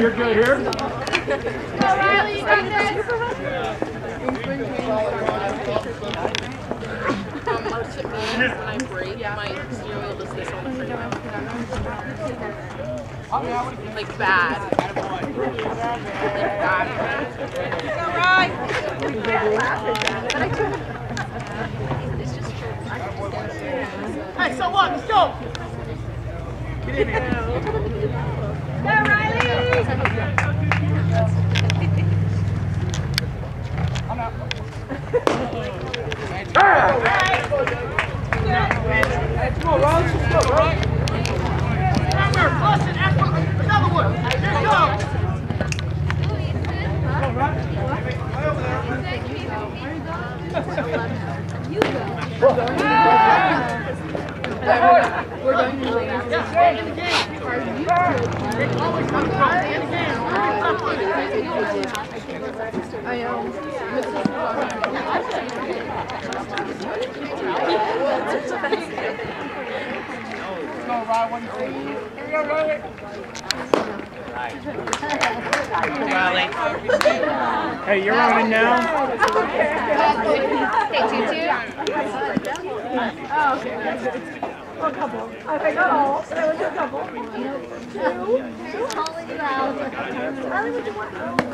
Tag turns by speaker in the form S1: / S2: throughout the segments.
S1: you're good here.
S2: Go, Riley, you got this.
S3: Most of me, when I break, my cereal does this on the freeway. Like bad. Like bad.
S2: Go, Rye.
S3: It's just true.
S1: Hey, so what? Let's go! Get in here.
S2: Go, Riley.
S1: I'm out. Let's go, Ron. Let's go, right? Remember, Boston, another one. Here we go. Go, Ron. Way over there.
S2: You go.
S3: We're going to
S1: Yeah, stay in the game. It always comes from the end game.
S3: I know.
S1: Go, Ron. 1, 2. Here we go, Riley.
S4: Riley.
S1: Hey, you're running now.
S2: Hey, 2-2. Oh, okay. A couple. Okay, not all. There was a couple. Two. Calling you out. Riley, what do you want?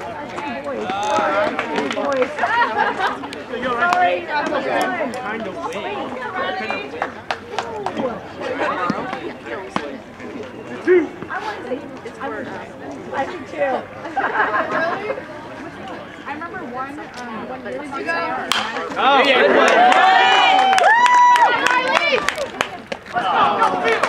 S2: Boys. Sorry.
S1: Kind of win.
S2: I want to say it's worse. I do too. Really? I remember one years ago.
S4: Oh, yeah.
S2: Riley! Let's go!